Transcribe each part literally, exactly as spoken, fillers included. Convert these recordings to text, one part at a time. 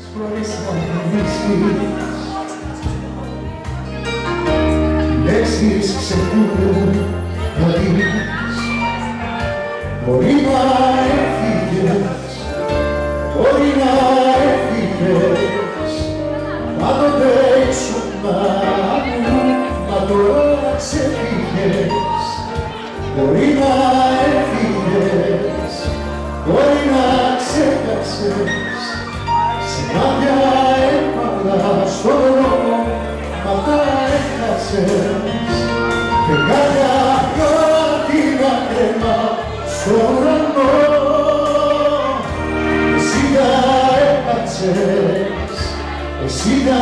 μπορείς να μιλήσεις. Λέξεις ξεχνούν να δεις. Μπορεί να έφυγες, μπορεί να έφυγες, πάντοτε ήσουν μου, μα τώρα ξεφύγες. Μπορεί να έφυγες, μπορεί να ξέχασες, σημάδια έμαθα στον δρόμο, μα τα έχασες. Φεγγάρια κάτι να κρεμά στον ουρανό, εσύ τα έκατσες, εσύ τα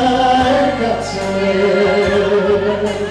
έκατσες.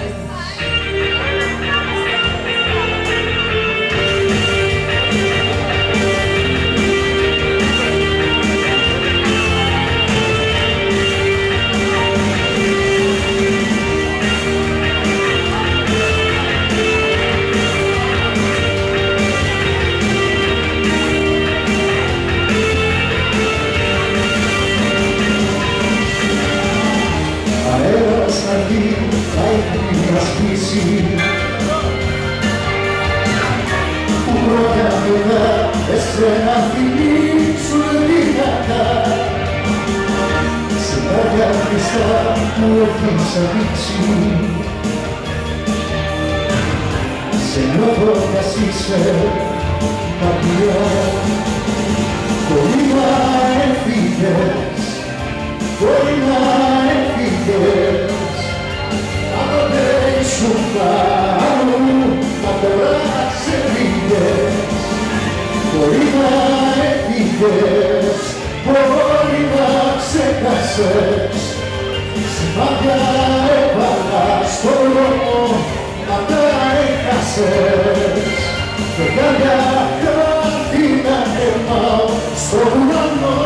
Που χρόνια μετά εσένα φιλήσου δυνατά, σε κάποια χρυσά μου έχεις αδείξει, σε νιώθω κι είσαι μακριά. Μπορεί να έφυγες, μπορεί να έφυγες, πάντοτε ήσουν πάνω, μα τώρα ξεφύγες. Μπορεί να έφυγες, μπορεί να ξέχασες, σημάδια έβαλα στον δρόμο, μα τα έχασες. Φεγγάρια κάτι να κρεμάω στον ουρανό,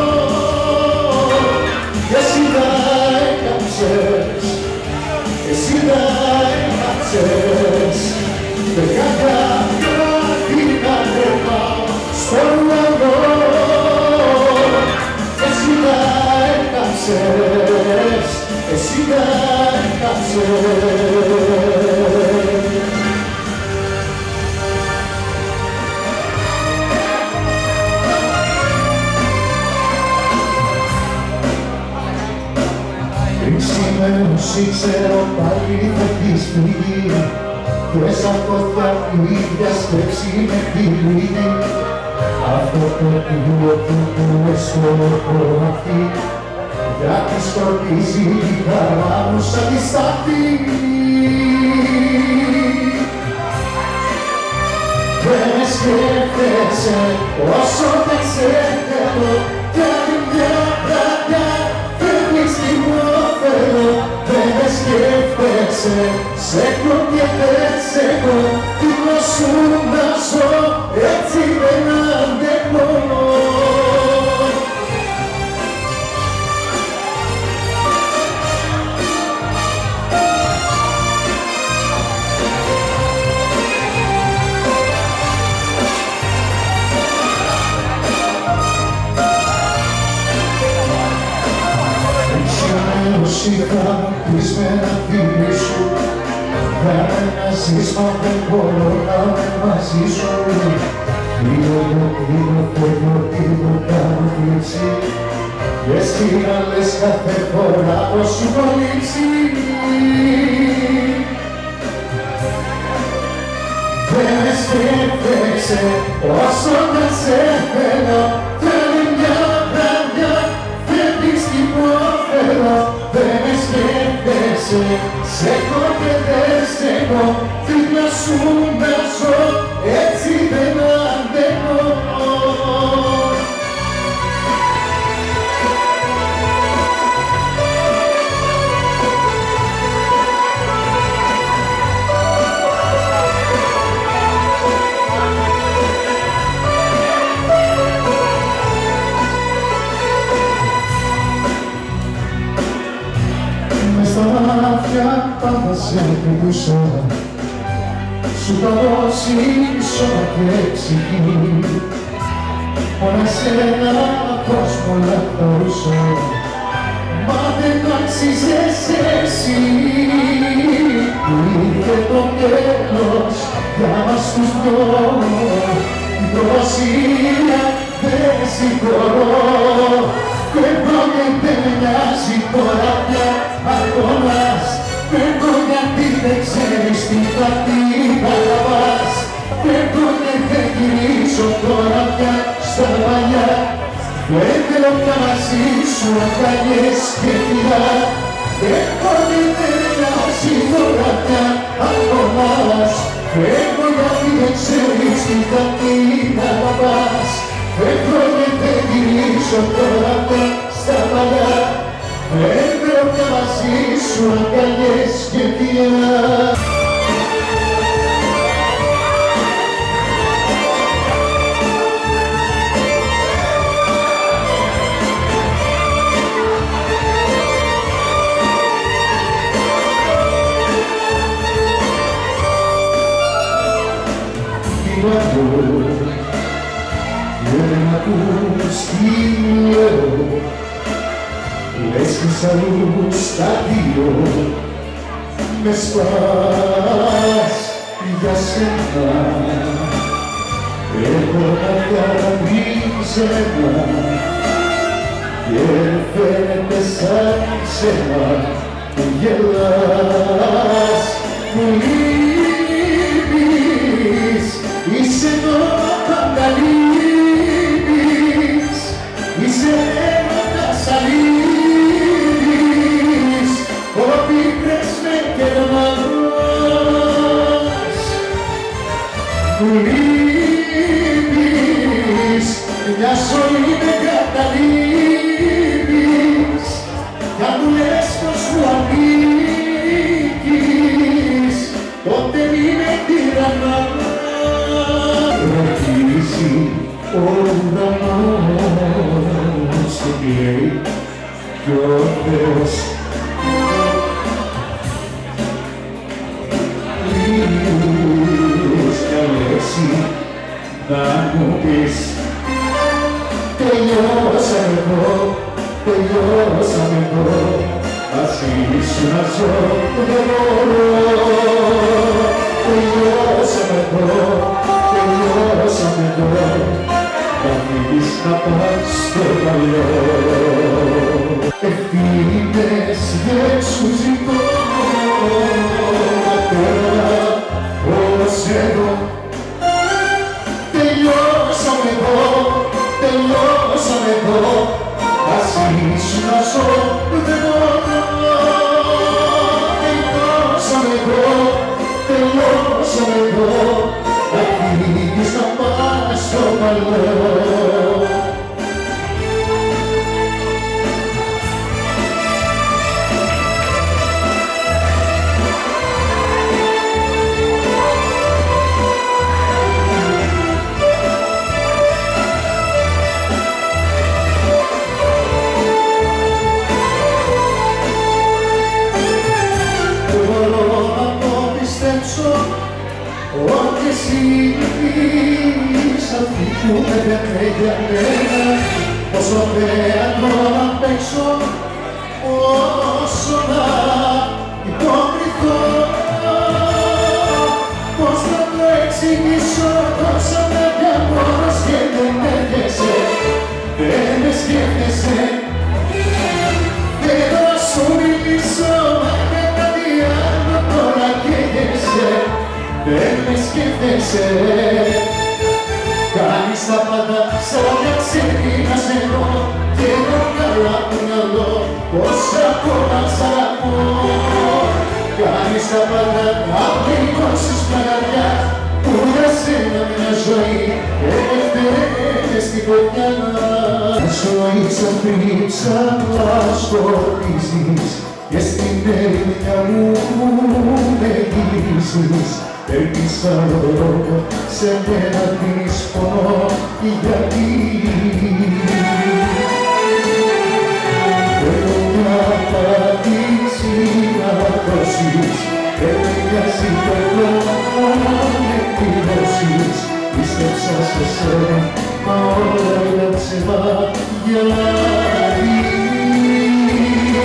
κι εσύ τα έκαψες, εσύ τα έκαψες. Φεγγάρια κάτι να κρεμάω στον ουρανό, εσύ τα έκαψες, εσύ τα έκαψες. Σήμερος ήξερα πάλι θα έχεις φύγει, και σαν φωτιά που ίδια στρέψει με τη λίγη. Αυτό το πλοίο του που εσχολοχώ αυτή, γιατί σκορπίζει τη χαρά μου σαν τη στάχτη. Δεν με σκέφτεσαι όσο δεν σε θέλω, κι άλλη μια βραδιά φεύγεις τι μου θέλω. Δεν με σκέφτεσαι, σε έχω και δεν σε έχω, δίπλα σου να ζω, έτσι δεν αντέχω. Είχα κλεισμένα φίλοι σου, για να ζεις μα δεν μπορώ να είμαι μαζί σου. Φύγω μου, φύγω, φεύγω, τίποτα μου κλείψει, και εσύ να λες κάθε φορά πως σου έχω λείψει. Δεν με σκέφτεσαι όσο δεν σε θέλω, κι άλλη μια βραδιά φεύγεις τι μου θέλω. Δεν με σκέφτεσαι, σε έχω και δεν σε έχω, δίπλα σου να ζω, έτσι δεν αντέχω. Πάντα σε πηδούσα, σου θα δώσει σώμα και ψυχή, μόνο εσένα κόσμο να θεωρούσα, μα δεν αξίζεις εσύ. Ήρθε το τέλος για μας τους δυο, η προσία δεν συγχωρώ. Φεύγω και δεν με νοιάζει τώρα πια αγώνας. Φεύγω γιατί δεν ξέρεις τι θα τι θα πας. Φεύγω και δεν γυρίσω τώρα πια στα παλιά. Δεν θέλω πια μαζί σου αγκαλιές και φιλιά. Φεύγω και δεν με νοιάζει τώρα πια αγώνας. Φεύγω γιατί δεν ξέρεις τι θα τι θα πας. Φεύγω και δεν γυρίσω τώρα πια στα παλιά. Δεν θέλω πια μαζί σου αγκαλιές και φιλιά. Και δεν ακούς τι λέω, λες και σ' αλλού στα δύο με σπάς για σένα. Έχω να κάνει ξένα και φαίνεται σαν ξένα που γελάς, μου λείπεις, είσαι εδώ πάντα λείπεις, είσαι έρωτας αλήπης, ό,τι κρες με κερνάς. Μου λείπεις, μια ζωή με καταλείπεις, κι αν μου λες πως μου ανήκεις, τότε μη με τυραννάς. Ρωτήσει ο ουρανός τι λέει κι ο Θεός λίγους κι αλέξει να μου πεις τελειώσαμε εδώ, τελειώσαμε εδώ, μαζί σου να ζω δεν μπορώ. Τελειώσαμε εδώ, τελειώσαμε εδώ, να φύγεις να πας στο παλιό. Ευθύνες δεν σου ζητώ, μα τώρα ως εδώ. Τελειώσαμε εδώ, τελειώσαμε εδώ, μαζί σου να ζω δεν μπορώ. Τελειώσαμε εδώ, τελειώσαμε εδώ, να φύγεις να πας στο παλιό. Ότι εσύ είσαι αυτή που με πέτρε για μένα, όσο θέατρο να παίξω, όσο να υποκριθώ. Πώς να το εξηγήσω τόσα μάτια μόνος και δεν έρχεσαι, δεν με σκέφτεσαι. Θέλω να σου μιλήσω, μα με κάτι άλλο τώρα καίγεσαι. Δεν με σκέφτεσαι, κάνεις τα πάντα σαν μια ξένη να σε δω και το καλά του μυαλό πως ακόμα σ' αγαπώ. Κάνεις τα πάντα να πληγώσεις μια καρδιά που για σένα μια ζωή έφταιγες στην φωτιά. Ζωή σαν πρίψα να σκοτίζεις και στην έρημια μου με γυρίζεις. Έχεις άλλο λόγο σε μένα δύσκολο γιατί θέλω μια απάντηση να δώσεις. Δεν με νοιάζει θέλω μόνο με πληρώσεις. Πίστεψα σε σένα μα όλα είναι ψέμα γιατί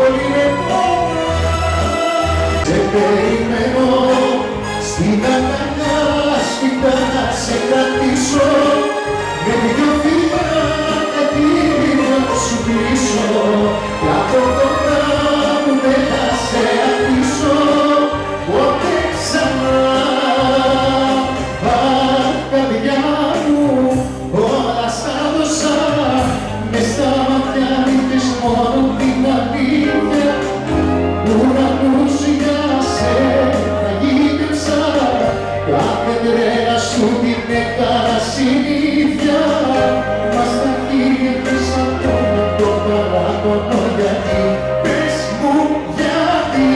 Σε περιμένω στην αγκαλιά σπίτα να σε κρατήσω, με δυο φίλια και τίμια σου πίσω, κι από κοντά μου δεν θα σε αφήσω ποτέ ξανά. Αχ, καρδιά μου, όλα σ' άδωσα, μες στα μάτια βρήκες μόνο την αλήθεια. Ουρανούς για σένα γύρισα, κάθε τρέλα σου την έκανα συνήθεια. Μα στα χείλια της ακόμα το παράπονο, γιατί πες μου γιατί.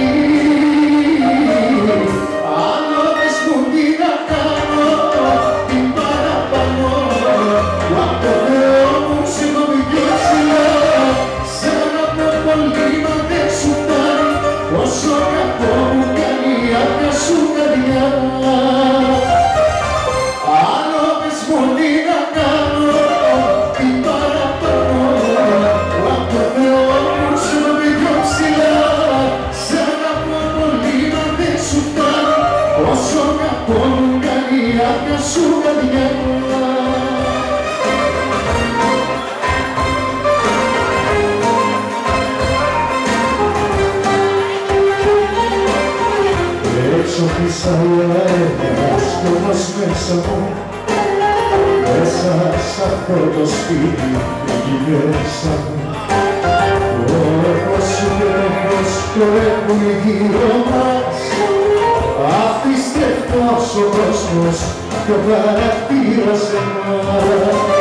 Άλλο πες μου τι να κάνω, τι παραπάνω, που απ' το Θεό μου σηκώνει πιο ψηλά. Σαν από πολύ μα δεν σου φτάνει, όσο κακό μου κάνει η άδεια σου καρδιά. Άλλο πες μου τι να κάνω, τι παραπάνω, που απ' το Θεό μου σηκώνει πιο ψηλά. Σαν από πολύ μα δεν σου φτάνει, όσο κακό μου κάνει η άδεια σου καρδιά. Έξω της αέρας κι όμως μέσα μου, μέσα σ' αυτό το σπίτι εκεί μέσα μου, ο έργος σου και το φως χορεύουν γύρω μας. Απίστευτος ο κόσμος κι ο χαρακτήρας εμάς.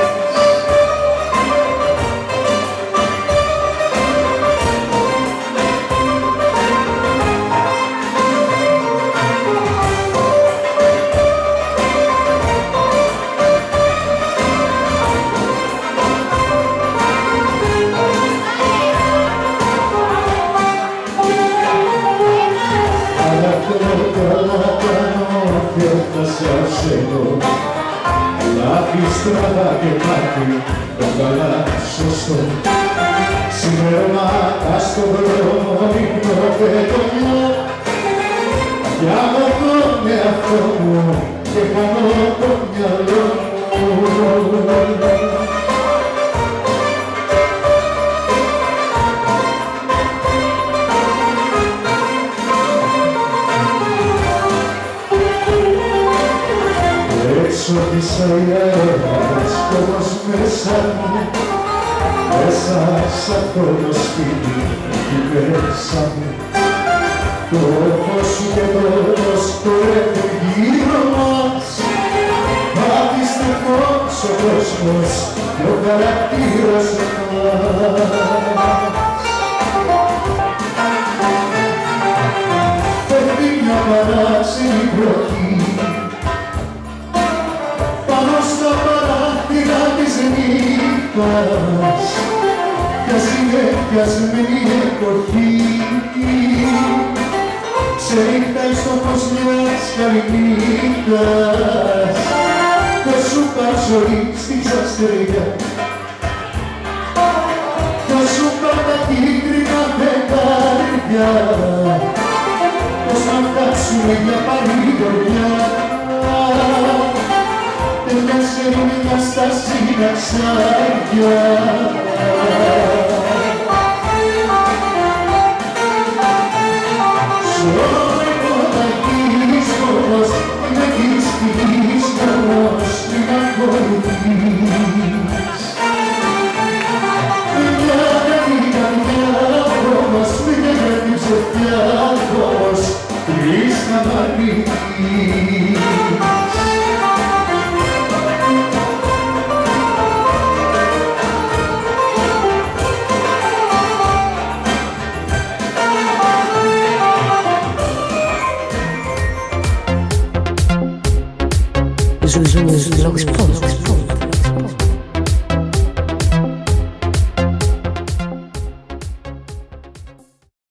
Λάθη και μάτι, το καλά σωστό. Σημερώματα στον δρόμο ύπνο πετονιά, κι άμα τον εαυτό μου και κάνω το μυαλό μου. Έξω της αέρας κι όμως μέσα μου, μέσα σ' αυτό το σπίτι εκεί μέσα μου, το φως σου και το φως χορεύουν γύρω μας. Απίστευτος ο κόσμος κι ο χαρακτήρας εμάς. Φεύγει μια παράξενη βροχή πάνω στα παράθυρα της νύχτας, κι ασυνεφιασμένη εποχή ξενύχταει στο φως μιας καληνύχτας, και σου πάει ζωή στη ξαστεριά, και σου πάει τα κίτρινα δεκάρια, πως να φτάσουμε για παρηγοριά. Τελειάσε μια στάση να ξάρια. Σ' όρεκο να γίνεις όμως, να γίνεις πεις όμως, μην ακολουθείς. Μια καλή καρδιά όμως, μια καλή ψευτιά όμως, τρεις να μ' αρνηθείς. Ζουζούνιος λόγος πόδος.